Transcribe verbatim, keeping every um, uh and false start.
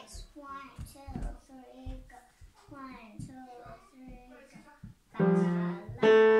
legs. One, two, three, go. One, two, three, go. La la la.